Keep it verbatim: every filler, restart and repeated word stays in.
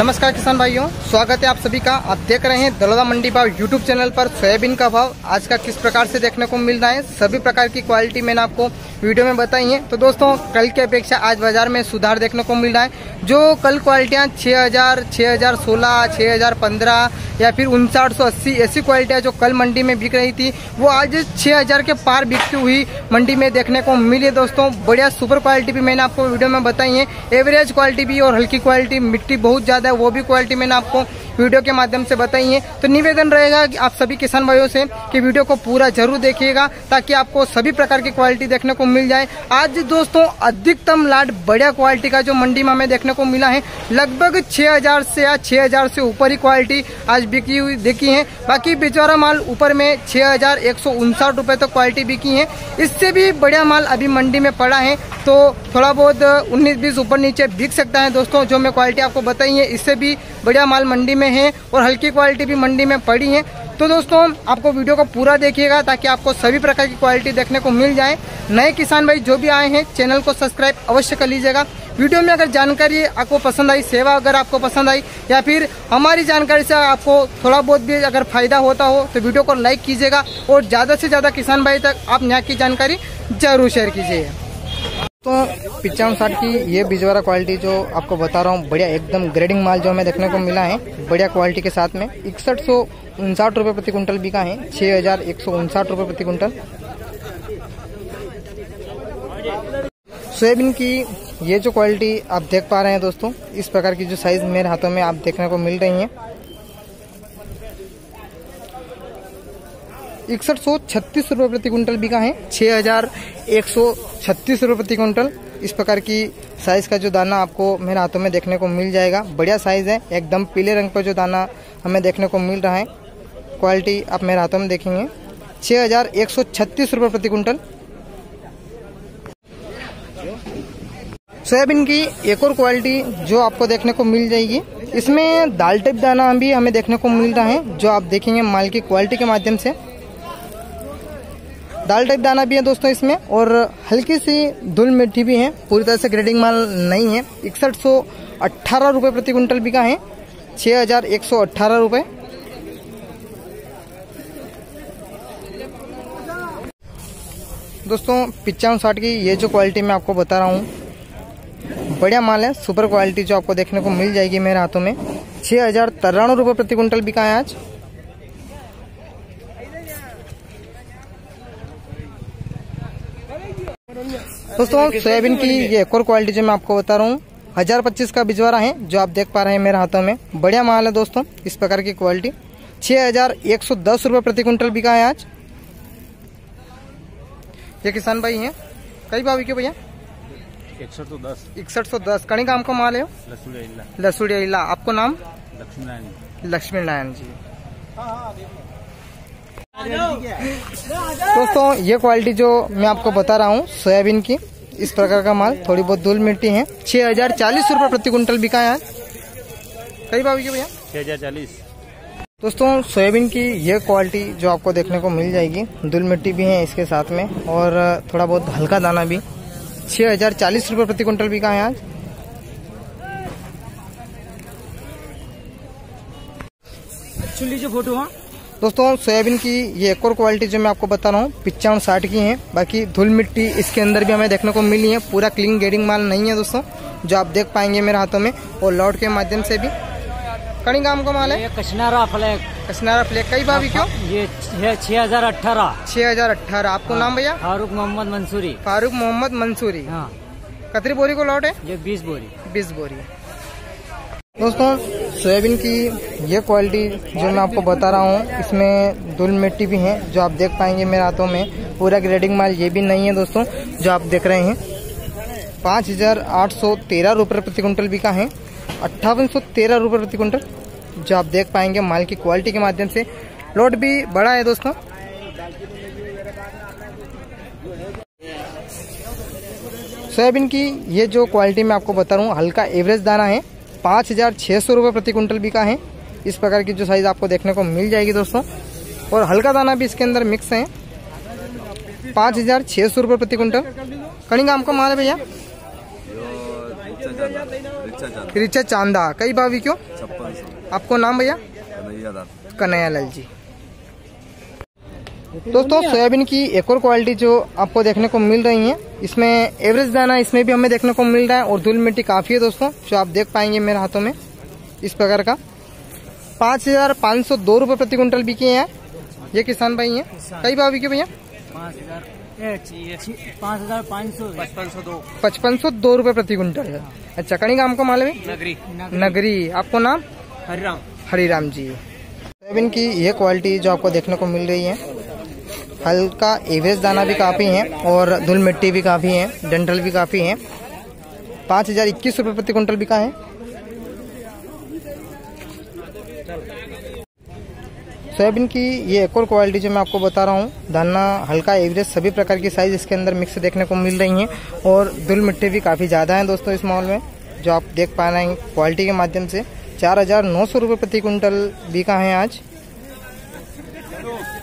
नमस्कार किसान भाइयों, स्वागत है आप सभी का। आप देख रहे हैं दलोदा मंडी भाव यूट्यूब चैनल पर। सोयाबीन का भाव आज का किस प्रकार से देखने को मिल रहा है, सभी प्रकार की क्वालिटी मैंने आपको वीडियो में बताई है। तो दोस्तों, कल की अपेक्षा आज बाजार में सुधार देखने को मिल रहा है। जो कल क्वालिटियाँ छः हजार छः हजार सोलह छः हजार पंद्रह या फिर उनसाठ सौ अस्सी ऐसी क्वालिटियाँ जो कल मंडी में बिक रही थी, वो आज छः हजार के पार बिकती हुई मंडी में देखने को मिली है। दोस्तों, बढ़िया सुपर क्वालिटी भी मैंने आपको वीडियो में बताई है। एवरेज क्वालिटी भी और हल्की क्वालिटी, मिट्टी बहुत ज्यादा है वो भी क्वालिटी मैंने आपको वीडियो के माध्यम से बताई है। तो निवेदन रहेगा कि आप सभी किसान भाइयों से कि वीडियो को पूरा जरूर देखिएगा ताकि आपको सभी प्रकार की क्वालिटी देखने को मिल जाए। आज दोस्तों अधिकतम लाट बढ़िया क्वालिटी का जो मंडी में हमें देखने को मिला है, लगभग छह हजार से या छह हजार से ऊपर ही क्वालिटी आज बिकी हुई देखी है। बाकी बिचौरा माल ऊपर में छह हजार एक सौ उनसाठ रुपए तक क्वालिटी बिकी है। इससे भी बढ़िया माल अभी मंडी में पड़ा है, तो थोड़ा बहुत उन्नीस बीस ऊपर नीचे बिक सकता है। दोस्तों, जो मैं क्वालिटी आपको बताई है, इससे भी बढ़िया माल मंडी में है और हल्की क्वालिटी भी मंडी में पड़ी है। तो दोस्तों, आपको वीडियो को पूरा देखिएगा ताकि आपको सभी प्रकार की क्वालिटी देखने को मिल जाए। नए किसान भाई जो भी आए हैं, चैनल को सब्सक्राइब अवश्य कर लीजिएगा। वीडियो में अगर जानकारी आपको पसंद आई, सेवा अगर आपको पसंद आई या फिर हमारी जानकारी से आपको थोड़ा बहुत भी अगर फायदा होता हो तो वीडियो को लाइक कीजिएगा और ज़्यादा से ज़्यादा किसान भाई तक आप यहाँ की जानकारी जरूर शेयर कीजिए। तो पिचावन साठ की ये बिजवारा क्वालिटी जो आपको बता रहा हूँ, बढ़िया एकदम ग्रेडिंग माल जो हमें देखने को मिला है, बढ़िया क्वालिटी के साथ में इकसठ सौ उनसाठ रुपये प्रति कुंटल बिका है। छः हजार एक सौ उनसाठ रुपये प्रति कुंटल। सोयाबीन की ये जो क्वालिटी आप देख पा रहे हैं दोस्तों, इस प्रकार की जो साइज मेरे हाथों में आप देखने को मिल रही है, इकसठ सौ छत्तीस रुपये प्रति कुंटल बिका है। छः हजार एक सौ छत्तीस रुपये प्रति कुंटल। इस प्रकार की साइज का जो दाना आपको मेरे हाथों में देखने को मिल जाएगा। बढ़िया साइज है, एकदम पीले रंग पर जो दाना हमें देखने को मिल रहा है, क्वालिटी आप मेरे हाथों में देखेंगे। छः हजार एक सौ छत्तीस रुपये प्रति कुंटल। सोयाबीन की एक और क्वालिटी जो आपको देखने को मिल जाएगी, इसमें दाल टाइप दाना भी हमें देखने को मिल रहा है, जो आप देखेंगे माल की क्वालिटी के माध्यम से। दाल टाइप दाना भी है दोस्तों इसमें, और हल्की सी धुल मिट्टी भी है, पूरी तरह से ग्रेडिंग माल नहीं है। इकसठ सौ अट्ठारह रुपये प्रति कुंटल बिका है। छः हजार एक सौ अट्ठारह रुपये। दोस्तों, पिचावन साठ की ये जो क्वालिटी मैं आपको बता रहा हूँ, बढ़िया माल है, सुपर क्वालिटी जो आपको देखने को मिल जाएगी मेरे हाथों में। छः हजार तिरानवे रुपये प्रति कुंटल बिका है आज। दोस्तों, सोयाबीन की ये एक और क्वालिटी जो मैं आपको बता रहा हूँ, हजार पच्चीस का बिजवारा है, जो आप देख पा रहे हैं मेरे हाथों में। बढ़िया माल है दोस्तों, इस प्रकार की क्वालिटी। छः हजार एक सौ दस रुपये प्रति कुंटल बिका है आज। ये किसान भाई हैं, कई भाव के भैया? इकसठ सौ दस। इकसठ सौ दस कणी काम का माल है। लसूड़िया इला। आपको नाम? लक्ष्मी नारायण। लक्ष्मी नारायण जी। दोस्तों, ये क्वालिटी जो मैं आपको बता रहा हूँ सोयाबीन की, इस प्रकार का माल, थोड़ी बहुत धूल मिट्टी है। छह हजार चालीस रुपये प्रति कुंटल बिका है। कई भाव की भैया? छह हजार चालीस। दोस्तों, सोयाबीन की ये क्वालिटी जो आपको देखने को मिल जाएगी, धूल मिट्टी भी है इसके साथ में और थोड़ा बहुत हल्का दाना भी। छह हजार चालीस रुपये प्रति कुंटल बिका है आज। लीजिए फोटो। हाँ दोस्तों, सोयाबीन की ये एक और क्वालिटी जो मैं आपको बता रहा हूँ, पिचावन साठ की है। बाकी धूल मिट्टी इसके अंदर भी हमें देखने को मिली है, पूरा क्लीन ग्रेडिंग माल नहीं है दोस्तों, जो आप देख पाएंगे मेरे हाथों में, और लॉट के माध्यम से भी। कड़ी गांव का माल है। कचनारा फ्लैग। कचनारा फ्लैग। कई भाव क्यों? ये छह हजार अठारह। छह हजार अठारह। आपको नाम भैया? फारूक मोहम्मद मंसूरी। फारूक मोहम्मद मंसूरी। हाँ। कतरी बोरी को लॉट है? ये बीस बोरी। बीस बोरी। दोस्तों, सोयाबीन की ये क्वालिटी जो मैं आपको बता रहा हूँ, इसमें धूल मिट्टी भी है, जो आप देख पाएंगे मेरे हाथों में। पूरा ग्रेडिंग माल ये भी नहीं है दोस्तों, जो आप देख रहे हैं। पाँच हजार आठ सौ तेरह रुपये प्रति कुंटल बिका है। अट्ठावन सौ तेरह रुपये प्रति कुंटल, जो आप देख पाएंगे माल की क्वालिटी के माध्यम से। लोड भी बड़ा है दोस्तों। सोयाबीन की ये जो क्वालिटी मैं आपको बता रहा हूँ, हल्का एवरेज दाना है। पाँच हजार छः सौ रुपये प्रति कुंटल बिका है। इस प्रकार की जो साइज आपको देखने को मिल जाएगी दोस्तों, और हल्का दाना भी इसके अंदर मिक्स है। पाँच हजार छः सौ रुपये प्रति कुंटल। कणी गांव का माल है भैया? रिचा चांदा। कई भावी क्यों? छप्पन सौ। आपको नाम भैया? कन्हैया लाल। कन्हैया लाल जी। दोस्तों सोयाबीन की एक और क्वालिटी जो आपको देखने को मिल रही है, इसमें एवरेज दाना इसमें भी हमें देखने को मिल रहा है और धूल मिट्टी काफी है दोस्तों, जो आप देख पाएंगे मेरे हाथों में इस प्रकार का। पाँच हजार पाँच सौ दो रुपये प्रति क्विंटल बिके हैं। ये किसान भाई हैं। कई भाव बिके भैया? पाँच हजार पाँच हजार पाँच सौ पचपन सौ दो पचपन सौ दो रुपये प्रति क्विंटल है। अच्छा, कड़ी गांव का माल है? नगरी। नगरी। आपको नाम? हरिराम। हरिराम जी। सोयाबीन की ये क्वालिटी जो आपको देखने को मिल रही है, हल्का एवरेज दाना भी काफी है और धूल मिट्टी भी काफी है, डंठल भी काफी है। पाँच हजार इक्कीस रुपये प्रति क्विंटल बिका है। सोयाबीन की ये एक और क्वालिटी जो मैं आपको बता रहा हूँ, दाना हल्का एवरेज, सभी प्रकार की साइज इसके अंदर मिक्स देखने को मिल रही हैं और धूल मिट्टी भी काफ़ी ज़्यादा है दोस्तों इस माल में, जो आप देख पा रहे हैं क्वालिटी के माध्यम से। चार हजार नौ सौ रुपये प्रति क्विंटल बिका है आज।